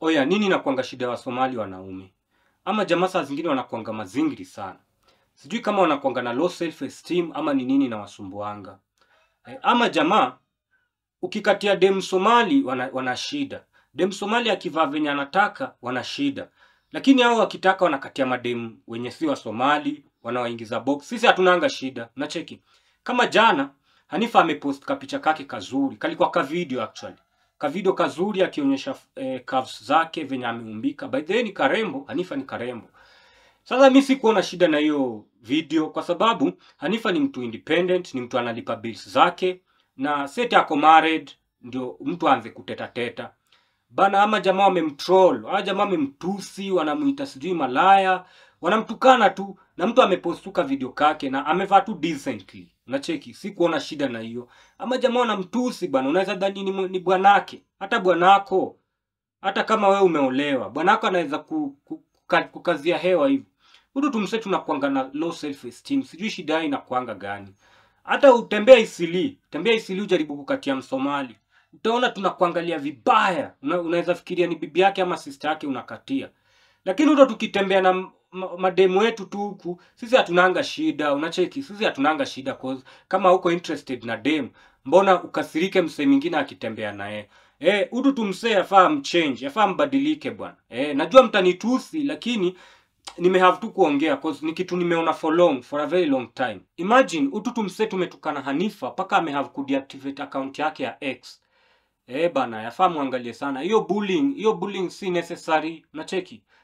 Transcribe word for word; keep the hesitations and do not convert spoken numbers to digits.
Oya, nini inakuanga shida wa Somali wanaume? Ama jamaa saa zingine wanakuanga mazingiri sana. Sijui kama wanakuanga na low self esteem ama ni nini na wasumbuanga. Eh, ama jamaa ukikatia dem Somali wana, wana shida. Dem Somali akivaa venye anataka wana shida. Lakini hao wakitaka wanakatia madem wenye si wa Somali, wanawaingiza box. Sisi hatunanga shida. Unacheki. Kama jana Hanifa amepost kapicha kake kazuri. Kalikuwa ka video actually. Ka video kazuri akionyesha eh, curves zake venye ameumbika. By the way ni karembo, Hanifa ni karembo. Sasa mimi sikuona shida na hiyo video kwa sababu Hanifa ni mtu independent, ni mtu analipa bills zake na seti ako married ndio mtu aanze kuteta teta. Bana ama jamaa wamemtroll, ama jamaa wamemtusi, wanamuita sijui malaya, wanamtukana tu na mtu amepostuka video kake na amevaa tu decently. Unacheki, sikuona shida na hiyo. Ama jamaa wanamtusi bana, unaweza dhani ni, ni bwanake. Hata bwanako, hata kama we umeolewa, bwanako anaweza ku, ku, kukazia hewa hivi. Hudu tumse tunakuanga na low self esteem. Sijui shida inakuanga gani. Hata utembea Isili, tembea Isili ujaribu kukatia Msomali. Utaona tunakuangalia vibaya. Una, unaweza fikiria ni bibi yake ama sister yake unakatia. Lakini hudo tukitembea na mademu wetu tu huku, sisi hatunanga shida. Unacheki, sisi hatunanga shida cause kama uko interested na dem, mbona ukasirike mse mwingine akitembea naye? Eh, hudu tumse yafaa mchange, yafaa mbadilike bwana. Eh, najua mtanitusi lakini nime have tu kuongea cause ni kitu nimeona for long, for a very long time. Imagine ututu mse tumetukana Hanifa paka ame have kudeactivate account yake ya X. Eh bana, yafaa muangalie sana. Hiyo bullying, hiyo bullying si necessary. Unacheki?